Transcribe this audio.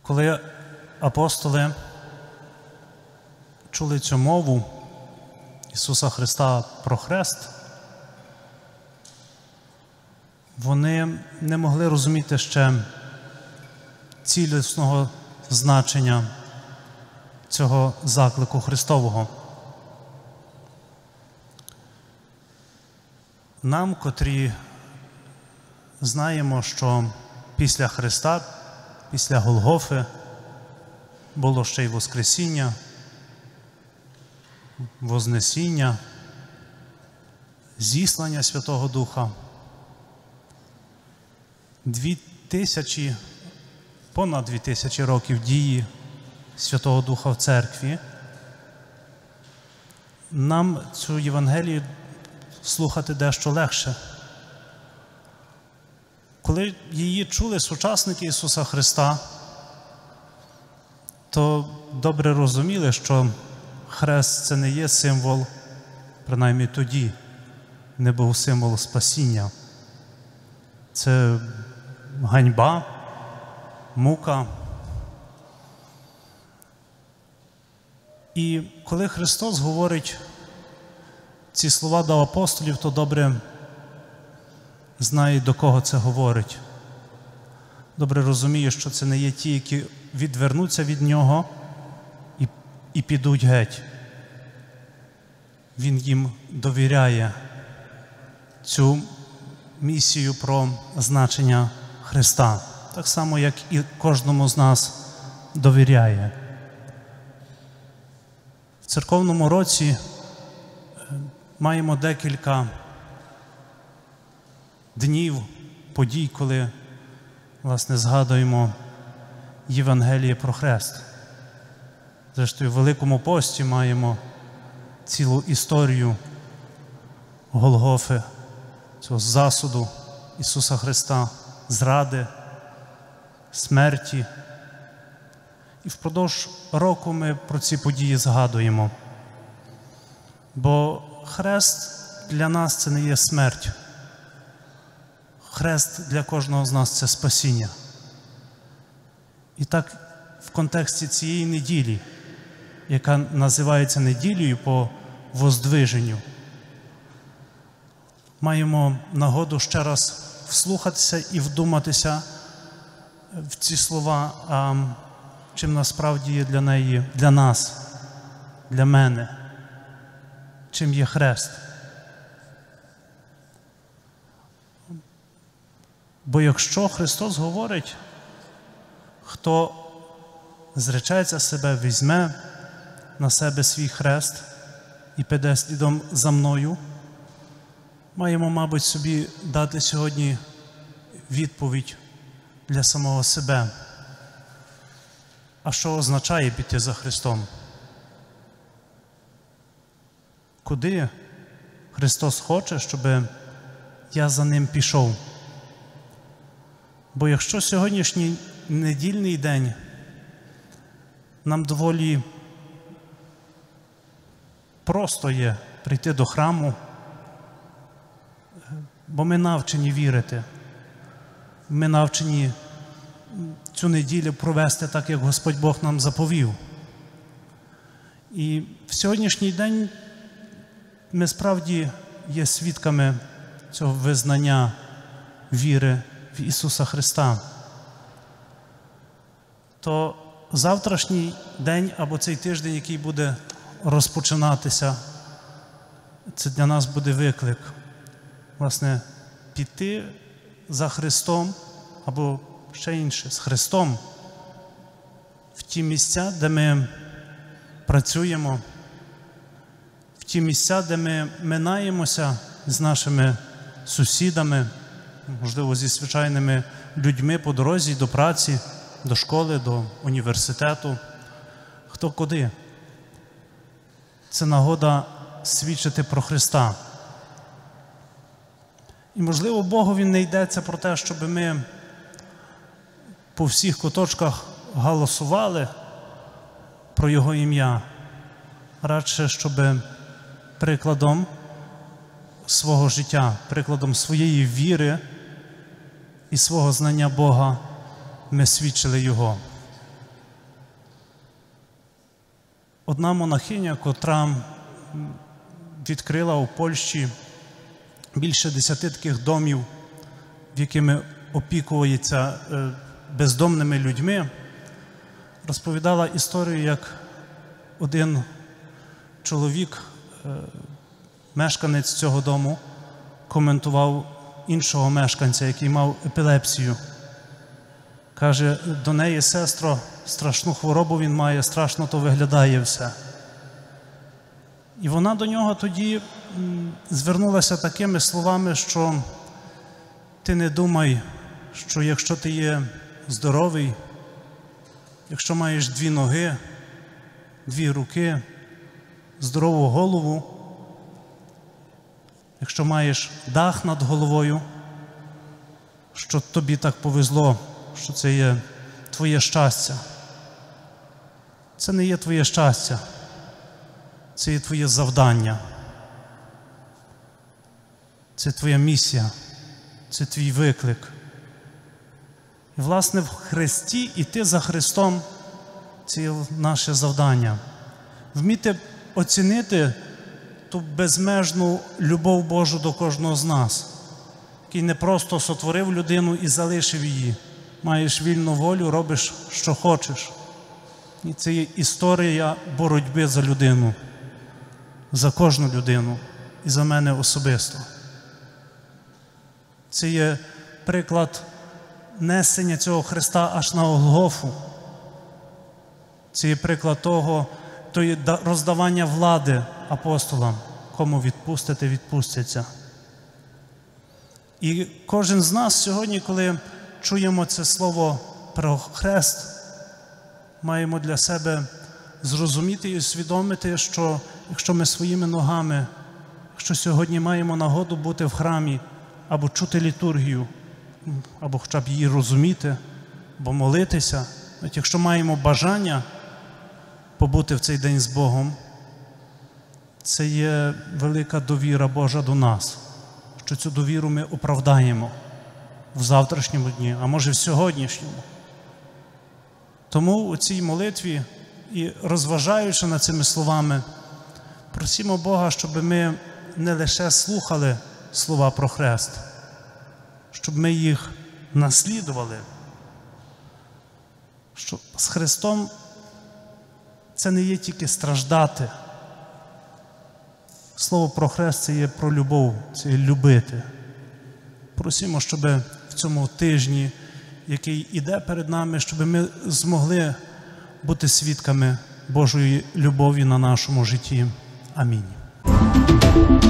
Коли апостоли чули цю мову Ісуса Христа про хрест, вони не могли розуміти ще цілісного значення цього заклику Христового. Нам, котрі знаємо, що після Христа, після Голгофи було ще й Воскресіння, Вознесіння, зіслання Святого Духа. Понад 2000 років дії Святого Духа в Церкві. Нам цю Євангелію слухати дещо легше. Коли її чули сучасники Ісуса Христа, то добре розуміли, що хрест – це не є символ, принаймні тоді, не був символ спасіння. Це ганьба, мука. І коли Христос говорить ці слова до апостолів, то добре знає, до кого це говорить. Добре розуміє, що це не є ті, які відвернуться від Нього і підуть геть. Він їм довіряє цю місію про значення Христа. Так само, як і кожному з нас довіряє. В церковному році маємо декілька днів, подій, коли, власне, згадуємо Євангеліє про хрест. Зрештою, в Великому пості маємо цілу історію Голгофи, цього засуду Ісуса Христа, зради, смерті. І впродовж року ми про ці події згадуємо. Бо хрест для нас – це не є смерть. Хрест для кожного з нас – це спасіння. І так, в контексті цієї неділі, яка називається неділею по воздвиженню, маємо нагоду ще раз вслухатися і вдуматися в ці слова, чим насправді є для нас, для мене, чим є хрест. Бо якщо Христос говорить, хто зречеться себе, візьме на себе свій хрест і піде слідом за мною, маємо, мабуть, собі дати сьогодні відповідь для самого себе. А що означає піти за Христом? Куди Христос хоче, щоб я за Ним пішов? Бо якщо сьогоднішній недільний день нам доволі просто є прийти до храму, бо ми навчені вірити, ми навчені цю неділю провести так, як Господь Бог нам заповів. І в сьогоднішній день ми справді є свідками цього визнання віри в Ісуса Христа. То завтрашній день або цей тиждень, який буде розпочинатися, це для нас буде виклик. Власне, піти за Христом, або ще інше, з Христом, в ті місця, де ми працюємо, в ті місця, де ми минаємося з нашими сусідами, можливо, зі звичайними людьми по дорозі до праці, до школи, до університету, хто куди. Це нагода свідчити про Христа. І, можливо, Богові не йдеться про те, щоб ми по всіх куточках галасували про Його ім'я, радше, щоб прикладом свого життя, прикладом своєї віри і свого знання Бога ми свідчили Його. одна монахиня, котра відкрила у Польщі більше 10 таких домів, в якими опікується бездомними людьми, розповідала історію, як один чоловік, мешканець цього дому, коментував іншого мешканця, який мав епілепсію. Каже, до неї: сестро, страшну хворобу він має, страшно то виглядає все. І вона до нього тоді звернулася такими словами, що ти не думай, що якщо ти є здоровий, якщо маєш 2 ноги, 2 руки, здорову голову, якщо маєш дах над головою, що тобі так повезло, що це є твоє щастя. Це не є твоє щастя, це є твоє завдання. Це твоя місія, це твій виклик. І, власне, в Христі іти за Христом – це є наше завдання. Вміти оцінити ту безмежну любов Божу до кожного з нас, який не просто сотворив людину і залишив її. Маєш вільну волю, робиш, що хочеш. І це є історія боротьби за людину, за кожну людину і за мене особисто. Це є приклад несення цього Христа аж на Голгофу. Це є приклад того роздавання влади апостолам. Кому відпустите, відпустяться. І кожен з нас сьогодні, коли чуємо це слово про хрест, маємо для себе зрозуміти і усвідомити, що якщо ми своїми ногами, якщо сьогодні маємо нагоду бути в храмі, або чути літургію, або хоча б її розуміти, або молитися, навіть якщо маємо бажання побути в цей день з Богом, це є велика довіра Божа до нас, що цю довіру ми оправдаємо в завтрашньому дні, а може в сьогоднішньому. Тому у цій молитві і розважаючи над цими словами, просимо Бога, щоб ми не лише слухали слова про хрест, щоб ми їх наслідували, що з Христом це не є тільки страждати. Слово про хрест – це є про любов, це є любити. Просимо, щоб в цьому тижні, який іде перед нами, щоб ми змогли бути свідками Божої любові на нашому житті. Амінь.